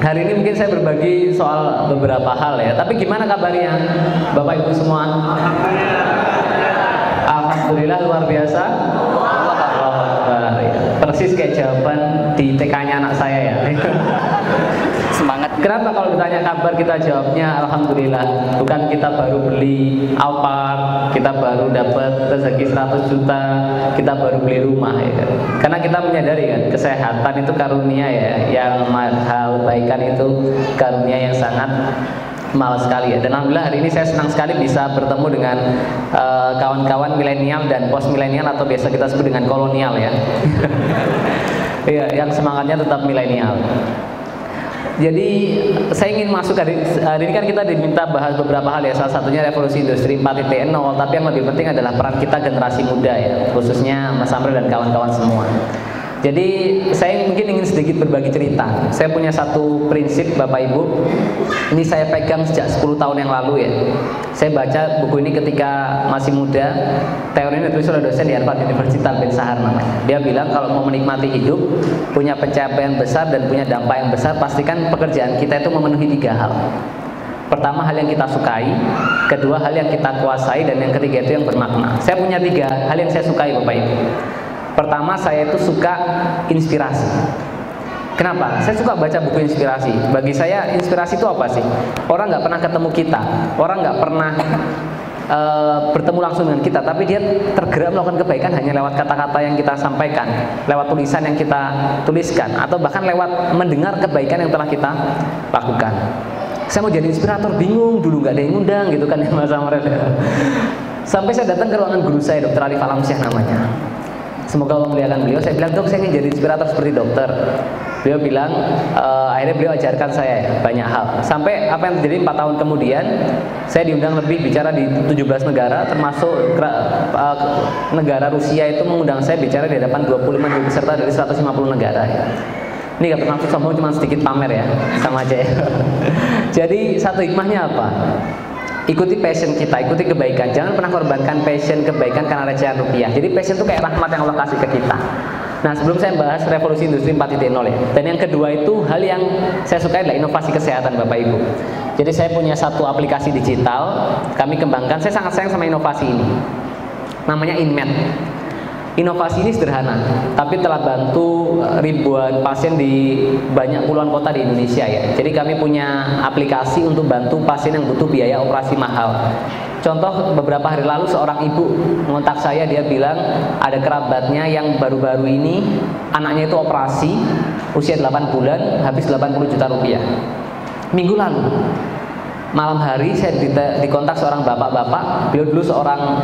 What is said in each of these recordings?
Hari ini mungkin saya berbagi soal beberapa hal ya. Tapi gimana kabarnya Bapak Ibu semua? Alhamdulillah luar biasa. Persis kayak jawaban di TK-nya anak saya ya. Semangat. Kenapa kalau ditanya kabar kita jawabnya Alhamdulillah. Bukan kita baru beli Alphard, kita baru dapat rezeki 100 juta, kita baru beli rumah ya kan? Karena kita menyadari kan kesehatan itu karunia ya, yang mahal, kebaikan itu karunia yang sangat mahal sekali ya. Dan alhamdulillah hari ini saya senang sekali bisa bertemu dengan kawan-kawan milenial dan post milenial atau biasa kita sebut dengan kolonial ya. Iya, yang semangatnya tetap milenial. Jadi saya ingin masuk hari ini kan kita diminta bahas beberapa hal ya, salah satunya revolusi industri 4.0, tapi yang lebih penting adalah peran kita generasi muda ya, khususnya Mas Amril dan kawan-kawan semua. Jadi saya mungkin ingin sedikit berbagi cerita. Saya punya satu prinsip Bapak Ibu, ini saya pegang sejak 10 tahun yang lalu ya. Saya baca buku ini ketika masih muda. Teori ini ditulis oleh dosen di Harvard University bin Sahar namanya. Dia bilang kalau mau menikmati hidup, punya pencapaian besar dan punya dampak yang besar, pastikan pekerjaan kita itu memenuhi 3 hal. Pertama, hal yang kita sukai. Kedua, hal yang kita kuasai. Dan yang ketiga itu yang bermakna. Saya punya 3 hal yang saya sukai Bapak Ibu. Pertama, saya itu suka inspirasi. Kenapa? Saya suka baca buku inspirasi. Bagi saya inspirasi itu apa sih? Orang nggak pernah ketemu kita, orang nggak pernah bertemu langsung dengan kita, tapi dia tergerak melakukan kebaikan hanya lewat kata-kata yang kita sampaikan, lewat tulisan yang kita tuliskan, atau bahkan lewat mendengar kebaikan yang telah kita lakukan. Saya mau jadi inspirator, bingung dulu, nggak ada yang ngundang gitu kan ya Mas Amril. Sampai saya datang ke ruangan guru saya, Dr. Arif Alamsyah namanya. Semoga Allah memuliakan beliau. Saya bilang, dok, saya ingin jadi inspirator seperti dokter. Beliau bilang, akhirnya beliau ajarkan saya banyak hal. Sampai apa yang terjadi 4 tahun kemudian, saya diundang lebih bicara di 17 negara, termasuk negara Rusia itu mengundang saya bicara di hadapan 25.000 peserta dari 150 negara ya. Ini gak bermaksud sombong, cuma sedikit pamer ya, sama aja ya. Jadi satu hikmahnya apa? Ikuti passion kita, ikuti kebaikan. Jangan pernah korbankan passion kebaikan karena recehan rupiah. Jadi passion itu kayak rahmat yang Allah kasih ke kita. Nah, sebelum saya bahas revolusi industri 4.0 ya. Dan yang kedua itu hal yang saya suka adalah inovasi kesehatan Bapak Ibu. Jadi saya punya satu aplikasi digital, kami kembangkan. Saya sangat sayang sama inovasi ini. Namanya InMed. Inovasi ini sederhana, tapi telah bantu ribuan pasien di banyak puluhan kota di Indonesia ya. Jadi kami punya aplikasi untuk bantu pasien yang butuh biaya operasi mahal. Contoh, beberapa hari lalu seorang ibu mengontak saya, dia bilang ada kerabatnya yang baru-baru ini anaknya itu operasi usia 8 bulan habis 80 juta rupiah. Minggu lalu malam hari saya dikontak seorang bapak-bapak, beliau dulu seorang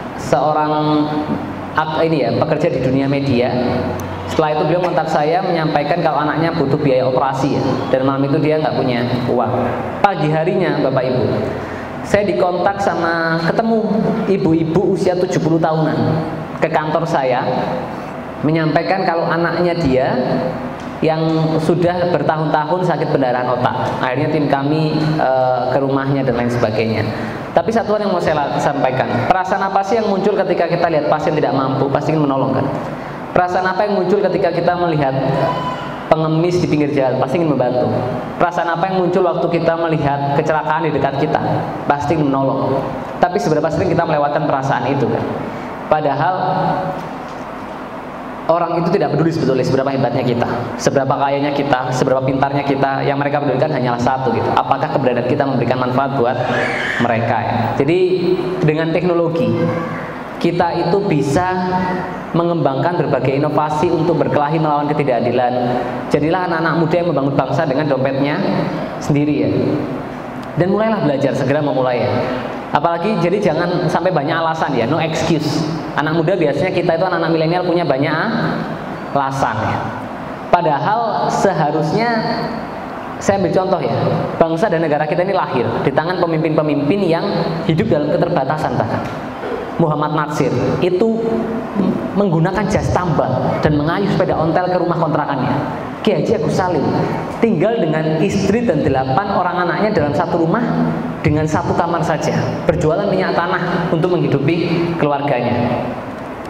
pekerja di dunia media. Setelah itu beliau kontak saya menyampaikan kalau anaknya butuh biaya operasi ya, dan malam itu dia nggak punya uang. Pagi harinya Bapak Ibu, saya dikontak sama ketemu ibu-ibu usia 70 tahunan ke kantor saya, menyampaikan kalau anaknya dia yang sudah bertahun-tahun sakit pendarahan otak. Akhirnya tim kami ke rumahnya dan lain sebagainya. Tapi satu hal yang mau saya sampaikan, perasaan apa sih yang muncul ketika kita lihat pasien tidak mampu? Pasti ingin menolong kan? Perasaan apa yang muncul ketika kita melihat pengemis di pinggir jalan? Pasti ingin membantu. Perasaan apa yang muncul waktu kita melihat kecelakaan di dekat kita? Pasti ingin menolong. Tapi seberapa sering kita melewatkan perasaan itu kan? Padahal orang itu tidak peduli sebetulnya seberapa hebatnya kita, seberapa kayanya kita, seberapa pintarnya kita. Yang mereka pedulikan hanyalah satu gitu, apakah keberadaan kita memberikan manfaat buat mereka ya. Jadi dengan teknologi kita itu bisa mengembangkan berbagai inovasi untuk berkelahi melawan ketidakadilan. Jadilah anak-anak muda yang membangun bangsa dengan dompetnya sendiri ya. Dan mulailah belajar, segera memulai ya. Apalagi jadi jangan sampai banyak alasan ya, no excuse. Anak muda biasanya kita itu anak-anak milenial punya banyak alasan ya. Padahal seharusnya saya ambil contoh ya, bangsa dan negara kita ini lahir di tangan pemimpin-pemimpin yang hidup dalam keterbatasan bahkan. Muhammad Natsir itu menggunakan jas tambal dan mengayuh sepeda ontel ke rumah kontrakannya. Ki Haji Agus Salim tinggal dengan istri dan 8 orang anaknya dalam satu rumah dengan satu kamar saja, berjualan minyak tanah untuk menghidupi keluarganya.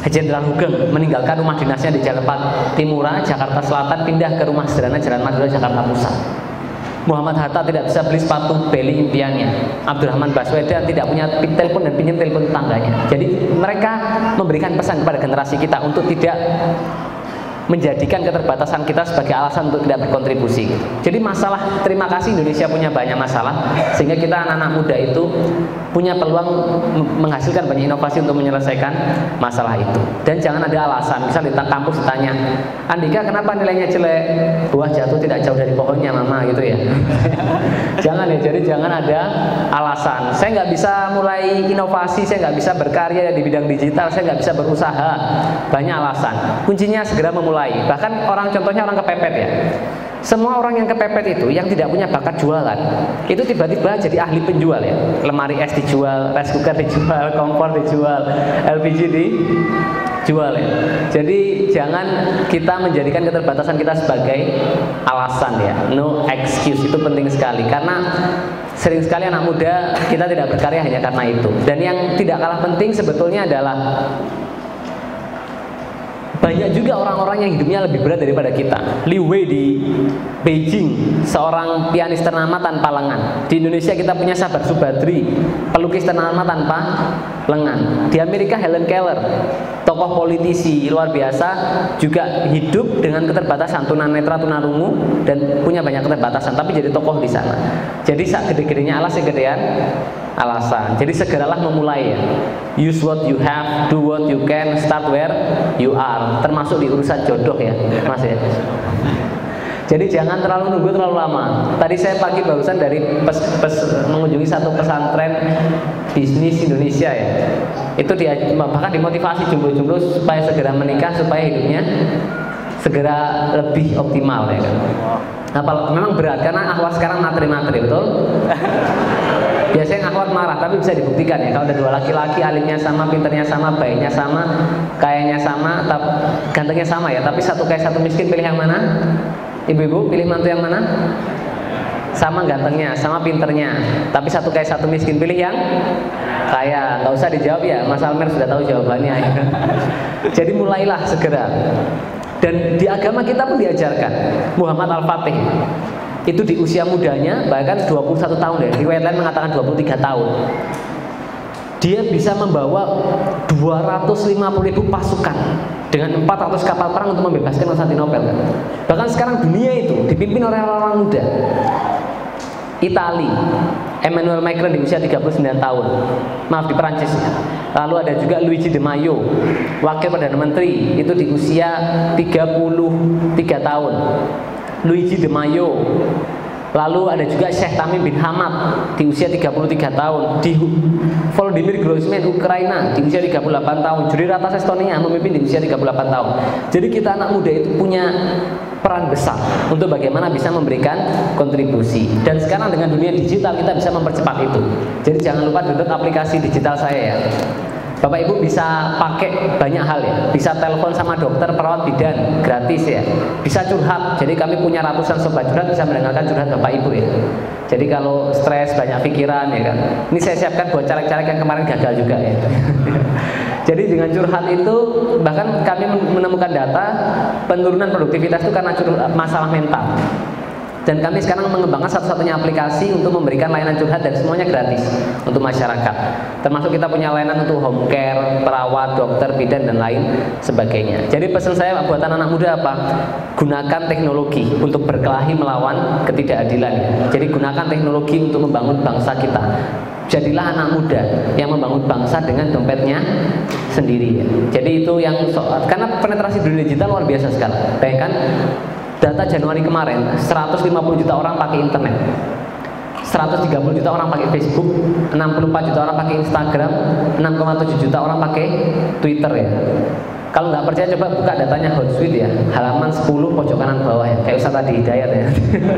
Jenderal Hugeng meninggalkan rumah dinasnya di Jalan Timura, Jakarta Selatan, pindah ke rumah sederhana Jalan Madura, Jakarta Pusat. Muhammad Hatta tidak bisa beli sepatu beli impiannya. Abdurrahman Baswedan tidak punya telepon dan pinjam telepon tetangganya. Jadi mereka memberikan pesan kepada generasi kita untuk tidak menjadikan keterbatasan kita sebagai alasan untuk tidak berkontribusi. Jadi masalah, terima kasih Indonesia punya banyak masalah, sehingga kita anak-anak muda itu punya peluang menghasilkan banyak inovasi untuk menyelesaikan masalah itu. Dan jangan ada alasan, misal di kampus ditanya, Andika kenapa nilainya jelek? Buah jatuh tidak jauh dari pohonnya mama, gitu ya. Jangan ya, jadi jangan ada alasan. Saya nggak bisa mulai inovasi, saya nggak bisa berkarya di bidang digital, saya nggak bisa berusaha. Banyak alasan. Kuncinya segera memulai. Bahkan contohnya orang kepepet ya. Semua orang yang kepepet itu, yang tidak punya bakat jualan, itu tiba-tiba jadi ahli penjual ya. Lemari es dijual, rice cooker dijual, kompor dijual, LPG dijual ya. Jadi jangan kita menjadikan keterbatasan kita sebagai alasan ya. No excuse, itu penting sekali. Karena sering sekali anak muda kita tidak berkarya hanya karena itu. Dan yang tidak kalah penting sebetulnya adalah banyak juga orang-orang yang hidupnya lebih berat daripada kita. Liu Wei di Beijing, seorang pianis ternama tanpa lengan. Di Indonesia kita punya Sabar Subadri, pelukis ternama tanpa lengan. Di Amerika Helen Keller, tokoh politisi luar biasa, juga hidup dengan keterbatasan, tunanetra, tunarungu, dan punya banyak keterbatasan, tapi jadi tokoh di sana. Jadi sak gede-gedenya alas gedean alasan. Jadi segeralah memulai ya. Use what you have, do what you can, start where you are. Termasuk di urusan jodoh ya, Mas ya. Jadi jangan terlalu nunggu terlalu lama. Tadi saya pagi barusan dari mengunjungi satu pesantren bisnis Indonesia ya. Itu bahkan dimotivasi jomblo-jomblo supaya segera menikah, supaya hidupnya segera lebih optimal ya kan. Nah, memang berat karena akhwat sekarang materi-materi, betul? Biasanya akhwat marah, tapi bisa dibuktikan ya. Kalau ada dua laki-laki, alimnya sama, pinternya sama, baiknya sama, kayanya sama, gantengnya sama ya, tapi satu kaya satu miskin, pilih yang mana? Ibu-ibu pilih mantu yang mana? Sama gantengnya, sama pinternya, tapi satu kaya satu miskin, pilih yang kaya. Nggak usah dijawab ya, Mas Almer sudah tahu jawabannya ya. Jadi mulailah segera. Dan di agama kita pun diajarkan. Muhammad Al-Fatih itu di usia mudanya, bahkan 21 tahun ya, riwayat lain mengatakan 23 tahun, dia bisa membawa 250.000 pasukan dengan 400 kapal perang untuk membebaskan Konstantinopel kan? Bahkan sekarang dunia itu dipimpin oleh orang-orang muda. Itali, Emmanuel Macron di usia 39 tahun, maaf di Perancis ya. Lalu ada juga Luigi De Maio, wakil Perdana Menteri, itu di usia 33 tahun, Luigi De Maio. Lalu ada juga Sheikh Tamim bin Hamad di usia 33 tahun, di Volodymyr Grozman Ukraina di usia 38 tahun, Juri Ratas Estonia memimpin di usia 38 tahun. Jadi kita anak muda itu punya peran besar untuk bagaimana bisa memberikan kontribusi. Dan sekarang dengan dunia digital kita bisa mempercepat itu. Jadi jangan lupa download aplikasi digital saya ya. Bapak Ibu bisa pakai banyak hal ya. Bisa telepon sama dokter, perawat bidan gratis ya. Bisa curhat. Jadi kami punya ratusan sobat curhat, bisa mendengarkan curhat Bapak Ibu ya. Jadi kalau stres, banyak pikiran ya kan. Ini saya siapkan buat caleg-caleg yang kemarin gagal juga ya. Jadi dengan curhat itu, bahkan kami menemukan data penurunan produktivitas itu karena masalah mental. Dan kami sekarang mengembangkan satu-satunya aplikasi untuk memberikan layanan curhat dan semuanya gratis untuk masyarakat. Termasuk kita punya layanan untuk home care, perawat, dokter, bidan, dan lain sebagainya. Jadi pesan saya buat anak-anak muda apa? Gunakan teknologi untuk berkelahi melawan ketidakadilan. Jadi gunakan teknologi untuk membangun bangsa kita. Jadilah anak muda yang membangun bangsa dengan dompetnya sendiri ya. Jadi itu yang karena penetrasi dunia digital luar biasa sekali. Bayangkan data Januari kemarin 150 juta orang pakai internet, 130 juta orang pakai Facebook, 64 juta orang pakai Instagram, 6,7 juta orang pakai Twitter ya. Kalau nggak percaya coba buka datanya Hootsuite ya, halaman 10 pojok kanan bawah ya, kayak Ustaz tadi Hidayat ya.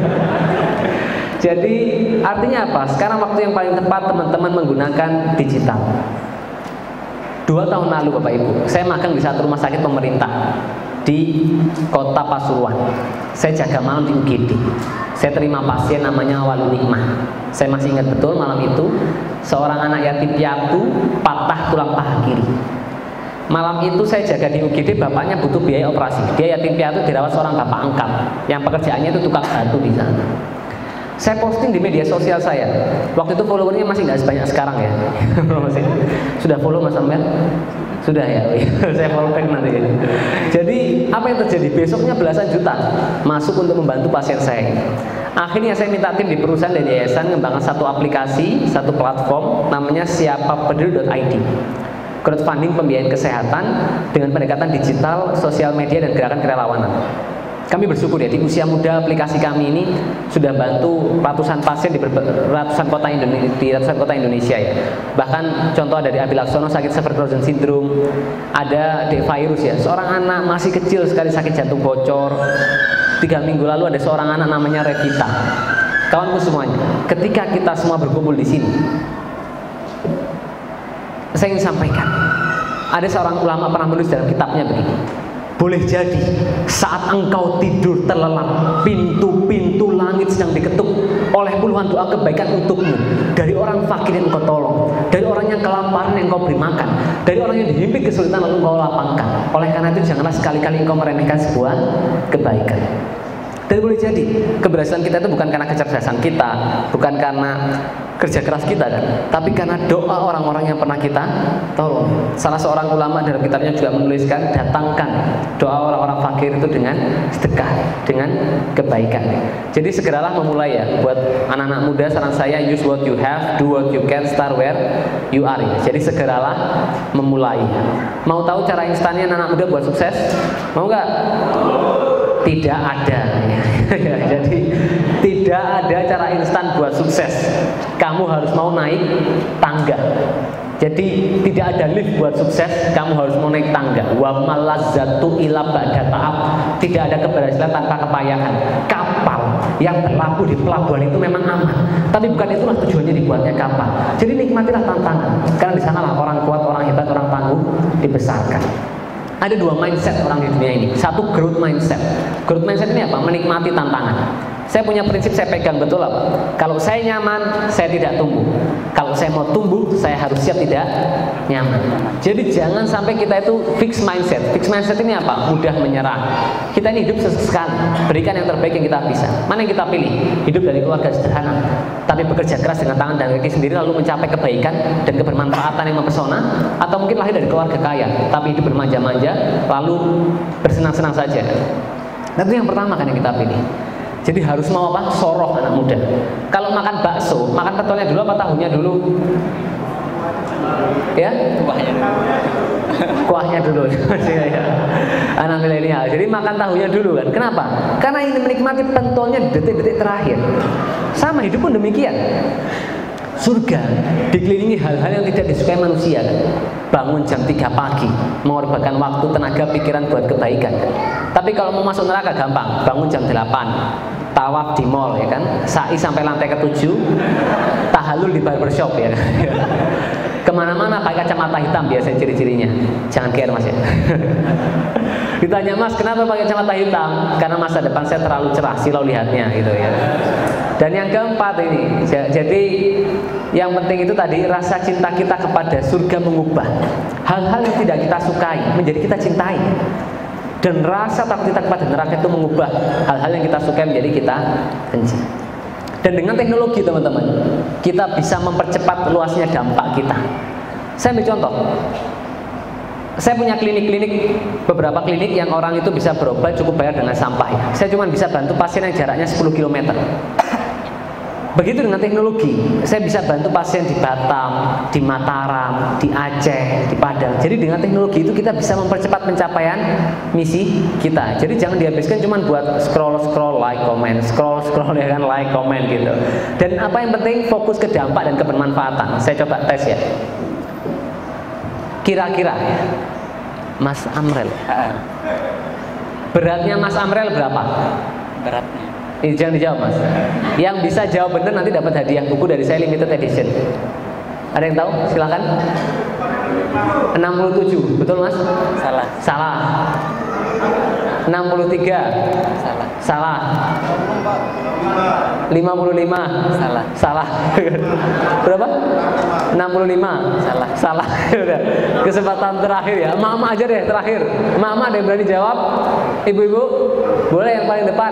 Jadi artinya apa? Sekarang waktu yang paling tepat teman-teman menggunakan digital. 2 tahun lalu Bapak Ibu, saya magang di satu rumah sakit pemerintah di kota Pasuruan. Saya jaga malam di UGD. Saya terima pasien namanya Walul Nikmah. Saya masih ingat betul malam itu seorang anak yatim piatu patah tulang paha kiri. Malam itu saya jaga di UGD, bapaknya butuh biaya operasi. Dia yatim piatu dirawat seorang bapak angkat yang pekerjaannya itu tukang batu di sana. Saya posting di media sosial saya. Waktu itu followernya masih nggak sebanyak sekarang ya. Sudah follow Mas Amir? Sudah ya, saya follow back nanti. Jadi apa yang terjadi? Besoknya belasan juta masuk untuk membantu pasien saya. Akhirnya saya minta tim di perusahaan dan yayasan mengembangkan satu aplikasi, satu platform namanya siapapeduli.id. Crowdfunding pembiayaan kesehatan dengan pendekatan digital, sosial media dan gerakan kerelawanan. Kami bersyukur ya, di usia muda aplikasi kami ini sudah bantu ratusan pasien di ratusan kota Indonesia ya. Bahkan contoh dari Abi Laksono sakit Sjögren syndrome, ada Dek Virus ya, seorang anak masih kecil sekali sakit jantung bocor. 3 minggu lalu ada seorang anak namanya Revita. Kawanku semuanya, ketika kita semua berkumpul di sini, saya ingin sampaikan, ada seorang ulama pernah menulis dalam kitabnya begini. Boleh jadi saat engkau tidur terlelap, pintu-pintu langit sedang diketuk oleh puluhan doa kebaikan untukmu, dari orang fakir yang engkau tolong, dari orang yang kelaparan yang engkau beri makan, dari orang yang dihimpit kesulitan lalu engkau lapangkan. Oleh karena itu janganlah sekali-kali engkau meremehkan sebuah kebaikan. Dan boleh jadi keberhasilan kita itu bukan karena kecerdasan kita, bukan karena kerja keras kita kan, tapi karena doa orang-orang yang pernah kita tolong. Salah seorang ulama dalam kitabnya juga menuliskan, datangkan doa orang-orang fakir itu dengan sedekah, dengan kebaikan. Jadi segeralah memulai ya, buat anak-anak muda saran saya, use what you have, do what you can, start where you are ya. Jadi segeralah memulai. Mau tahu cara instannya anak muda buat sukses? Mau nggak? Tidak ada ya. Jadi tidak ada cara instan buat sukses. Kamu harus mau naik tangga. Jadi tidak ada lift buat sukses, kamu harus mau naik tangga. Wa malazzatu ila ba'da ta'ab. Tidak ada keberhasilan tanpa kepayahan. Kapal yang berlabuh di pelabuhan itu memang aman, tapi bukan itulah tujuannya dibuatnya kapal. Jadi nikmatilah tantangan, karena di sanalah orang kuat, orang hebat, orang tangguh dibesarkan. Ada 2 mindset orang di dunia ini. Satu, growth mindset. Growth mindset ini apa? Menikmati tantangan. Saya punya prinsip, saya pegang betul apa? Kalau saya nyaman, saya tidak tumbuh. Kalau saya mau tumbuh, saya harus siap tidak nyaman. Jadi jangan sampai kita itu fix mindset. Fix mindset ini apa? Mudah menyerah. Kita ini hidup sesekali, berikan yang terbaik yang kita bisa. Mana yang kita pilih? Hidup dari keluarga sederhana, tapi bekerja keras dengan tangan dan kaki sendiri, lalu mencapai kebaikan dan kebermanfaatan yang mempesona. Atau mungkin lahir dari keluarga kaya, tapi hidup bermanja-manja, lalu bersenang-senang saja. Nah, itu yang pertama kan yang kita pilih. Jadi harus mau apa? Soroh anak muda. Kalau makan bakso, makan pentolnya dulu apa tahunya dulu? Ya? Kuahnya dulu. Anak milenial. Jadi makan tahunya dulu kan. Kenapa? Karena ini menikmati pentolnya di detik-detik terakhir. Sama hidup pun demikian. Surga dikelilingi hal-hal yang tidak disukai manusia kan? Bangun jam 3 pagi, mengorbankan waktu, tenaga, pikiran buat kebaikan kan? Tapi kalau mau masuk neraka gampang, bangun jam 8, tawaf di mall ya kan, sa'i sampai lantai ke-7, tahallul di barbershop ya kan? Kemana-mana pakai kacamata hitam biasanya ciri-cirinya. Jangan care Mas ya. Ditanya Mas, kenapa pakai kacamata hitam? Karena masa depan saya terlalu cerah, silau lihatnya gitu ya. Dan yang keempat ini, jadi yang penting itu tadi, rasa cinta kita kepada surga mengubah hal-hal yang tidak kita sukai menjadi kita cintai. Dan rasa takut kita kepada neraka itu mengubah hal-hal yang kita sukai menjadi kita benci. Dan dengan teknologi teman-teman, kita bisa mempercepat luasnya dampak kita. Saya ambil contoh. Saya punya klinik-klinik, beberapa klinik yang orang itu bisa berobat cukup bayar dengan sampah. Saya cuma bisa bantu pasien yang jaraknya 10 km. Begitu dengan teknologi, saya bisa bantu pasien di Batam, di Mataram, di Aceh, di Padang. Jadi dengan teknologi itu kita bisa mempercepat pencapaian misi kita. Jadi jangan dihabiskan cuma buat scroll, like, comment, scroll ya kan, like, comment gitu. Dan apa yang penting, fokus ke dampak dan kebermanfaatan. Saya coba tes ya. Kira-kira ya, Mas Amrel, beratnya Mas Amrel berapa? Beratnya. Jangan dijawab Mas. Yang bisa jawab benar nanti dapat hadiah buku dari saya limited edition. Ada yang tahu? Silakan. 67, betul Mas? Salah. Salah. 63. Salah. Salah. 55. Salah. Salah. Berapa? 65. Salah. Salah. Udah. Kesempatan terakhir ya. Mama aja deh terakhir. Mama ada yang berani jawab? Ibu-ibu? Boleh yang paling depan.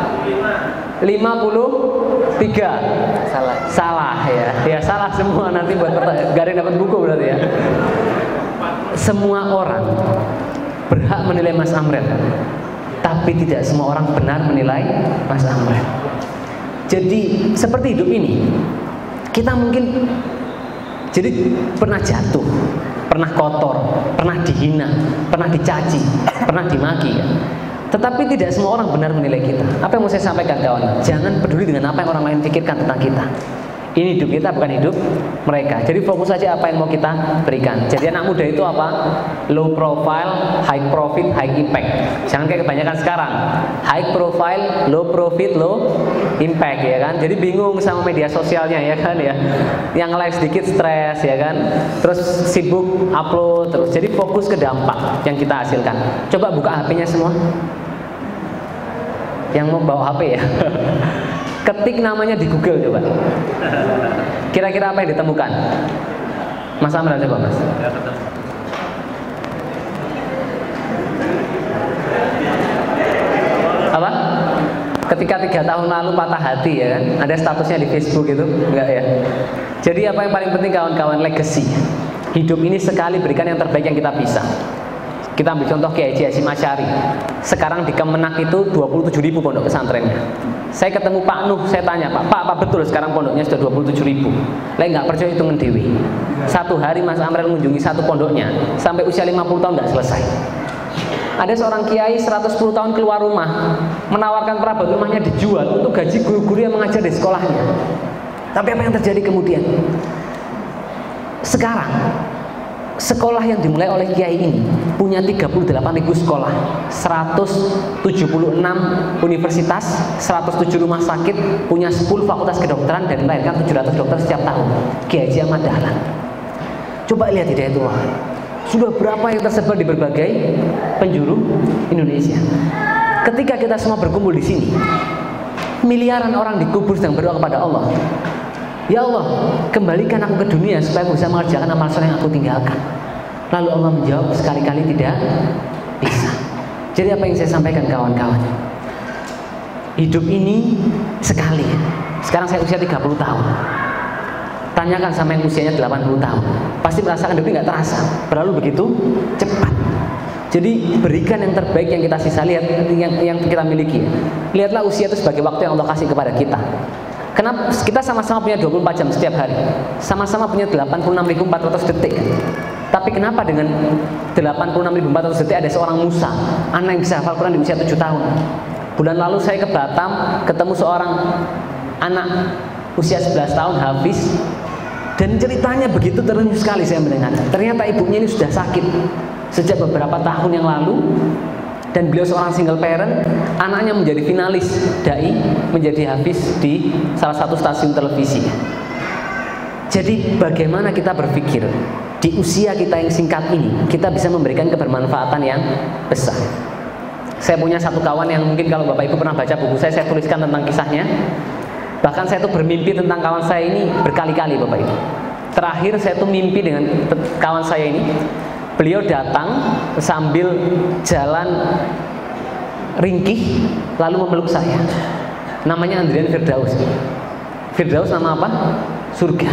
53. Salah. Salah ya. Ya salah semua, nanti buat gak ada yang dapat buku berarti ya. Semua orang berhak menilai Mas Amrel, tapi tidak semua orang benar menilai Mas Amrel. Jadi seperti hidup ini, kita mungkin jadi pernah jatuh, pernah kotor, pernah dihina, pernah dicaci, pernah dimaki ya. Tetapi tidak semua orang benar menilai kita. Apa yang mau saya sampaikan kawan? Jangan peduli dengan apa yang orang lain pikirkan tentang kita. Ini hidup kita, bukan hidup mereka. Jadi fokus saja apa yang mau kita berikan. Jadi anak muda itu apa? Low profile, high profit, high impact. Jangan kayak kebanyakan sekarang. High profile, low profit, low impact ya kan. Jadi bingung sama media sosialnya ya kan ya. Yang like sedikit stres ya kan. Terus sibuk upload terus. Jadi fokus ke dampak yang kita hasilkan. Coba buka HP-nya semua. Yang mau bawa HP ya. Ketik namanya di Google coba. Kira-kira apa yang ditemukan? Mas Amran coba Mas. Apa? Ketika 3 tahun lalu patah hati ya kan? Ada statusnya di Facebook itu? Enggak ya? Jadi apa yang paling penting kawan-kawan? Legacy. Hidup ini sekali berikan yang terbaik yang kita bisa. Kita ambil contoh Kiai Haji Hasyim Asy'ari. Sekarang di Kemenak itu 27.000 pondok pesantrennya. Saya ketemu Pak Nuh, saya tanya, Pak betul sekarang pondoknya sudah 27.000. Lah nggak percaya hitungan dewi. Satu hari Mas Amrel mengunjungi satu pondoknya, sampai usia 50 tahun nggak selesai. Ada seorang kiai 110 tahun keluar rumah, menawarkan perabot rumahnya dijual untuk gaji guru-guru yang mengajar di sekolahnya. Tapi apa yang terjadi kemudian? Sekarang sekolah yang dimulai oleh kiai ini punya 38.000 sekolah, 176 universitas, 107 rumah sakit, punya 10 fakultas kedokteran dan melahirkan 700 dokter setiap tahun. Kiai Haji Ahmad Dahlan. Coba lihat hidayatullah. Sudah berapa yang tersebar di berbagai penjuru Indonesia. Ketika kita semua berkumpul di sini, miliaran orang dikubur sedang berdoa kepada Allah. Ya Allah, kembalikan aku ke dunia supaya aku bisa mengerjakan amal soleh yang aku tinggalkan. Lalu Allah menjawab sekali-kali tidak bisa. Jadi apa yang saya sampaikan kawan-kawan? Hidup ini sekali. Sekarang saya usia 30 tahun. Tanyakan sama yang usianya 80 tahun. Pasti merasakan hidup ini nggak terasa. Berlalu begitu cepat. Jadi berikan yang terbaik yang kita sisa. Lihat yang kita miliki. Lihatlah usia itu sebagai waktu yang Allah kasih kepada kita. Kenapa kita sama-sama punya 24 jam setiap hari, sama-sama punya 86.400 detik. Tapi kenapa dengan 86.400 detik ada seorang Musa, anak yang bisa hafal Quran di usia 7 tahun? Bulan lalu saya ke Batam, ketemu seorang anak usia 11 tahun, Hafiz, dan ceritanya begitu terenyuh sekali saya mendengar. Ternyata ibunya ini sudah sakit sejak beberapa tahun yang lalu. Dan beliau seorang single parent, anaknya menjadi finalis dai, menjadi hafiz di salah satu stasiun televisi. Jadi bagaimana kita berpikir di usia kita yang singkat ini, kita bisa memberikan kebermanfaatan yang besar. Saya punya satu kawan yang mungkin kalau Bapak Ibu pernah baca buku saya tuliskan tentang kisahnya. Bahkan saya tuh bermimpi tentang kawan saya ini berkali-kali Bapak Ibu. Terakhir saya tuh mimpi dengan kawan saya ini. Beliau datang sambil jalan ringkih lalu memeluk saya. Namanya Andrian Firdaus. Firdaus nama apa? Surga.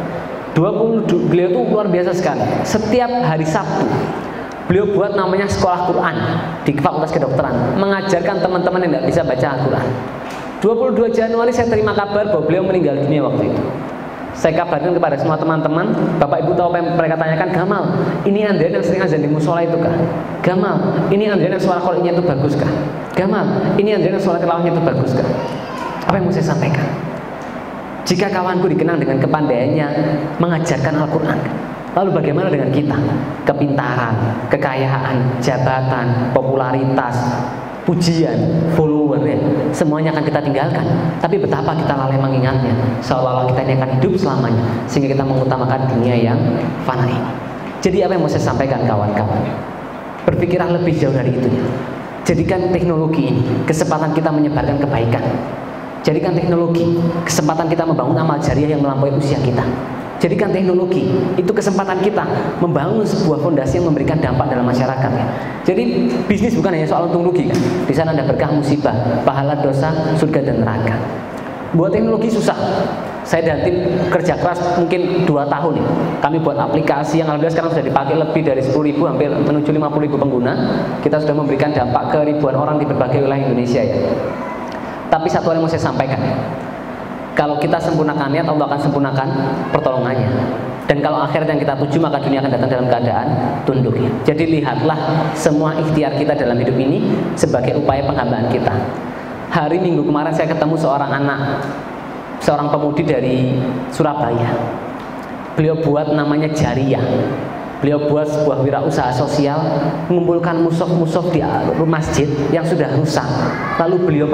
Beliau tuh luar biasa sekali. Setiap hari Sabtu beliau buat namanya sekolah Quran di Fakultas Kedokteran, mengajarkan teman-teman yang tidak bisa baca Al-Quran. 22 Januari saya terima kabar bahwa beliau meninggal dunia waktu itu. Saya kabarkan kepada semua teman-teman. Bapak Ibu tahu apa yang mereka tanyakan? Gamal, ini Andrian yang sering azan di musola itu kah? Gamal, ini Andrian yang suara qori'nya itu bagus kah? Gamal, ini Andrian yang suara tilawahnya itu bagus kah? Apa yang mau saya sampaikan? Jika kawanku dikenang dengan kepandaiannya mengajarkan Al-Quran, lalu bagaimana dengan kita? Kepintaran, kekayaan, jabatan, popularitas, pujian, follower ya, semuanya akan kita tinggalkan. Tapi betapa kita lalai mengingatnya, seolah-olah kita ini akan hidup selamanya, sehingga kita mengutamakan dunia yang fana ini. Jadi apa yang mau saya sampaikan kawan-kawan? Berpikirlah lebih jauh dari itu ya. Jadikan teknologi ini kesempatan kita menyebarkan kebaikan. Jadikan teknologi kesempatan kita membangun amal jariah yang melampaui usia kita. Jadikan teknologi itu kesempatan kita membangun sebuah fondasi yang memberikan dampak dalam masyarakat. Ya. Jadi bisnis bukan hanya soal untung rugi kan. Di sana ada berkah musibah, pahala dosa, surga dan neraka. Buat teknologi susah. Saya dan tim kerja keras mungkin 2 tahun nih. Kami buat aplikasi yang alhamdulillah sekarang sudah dipakai lebih dari 10.000, hampir menuju 50.000 pengguna. Kita sudah memberikan dampak ke ribuan orang di berbagai wilayah Indonesia ya. Tapi satu hal yang mau saya sampaikan, kalau kita sempurnakan niat, Allah akan sempurnakan pertolongannya. Dan kalau akhirat yang kita tuju, maka dunia akan datang dalam keadaan tunduk ya. Jadi lihatlah semua ikhtiar kita dalam hidup ini sebagai upaya penghambaan kita. Hari Minggu kemarin saya ketemu seorang pemudi dari Surabaya. Beliau buat namanya Jariyah. Beliau buat sebuah wirausaha sosial, mengumpulkan musof-musof di masjid yang sudah rusak. Lalu beliau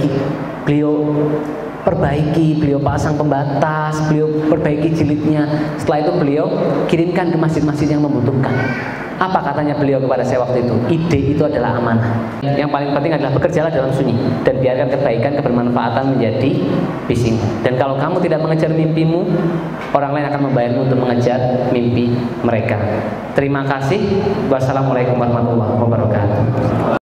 perbaiki, beliau pasang pembatas, beliau perbaiki jilidnya. Setelah itu beliau kirimkan ke masjid-masjid yang membutuhkan. Apa katanya beliau kepada saya waktu itu? Ide itu adalah amanah. Yang paling penting adalah bekerjalah dalam sunyi dan biarkan kebaikan, kebermanfaatan menjadi bising. Dan kalau kamu tidak mengejar mimpimu, orang lain akan membayarmu untuk mengejar mimpi mereka. Terima kasih. Wassalamualaikum warahmatullahi wabarakatuh.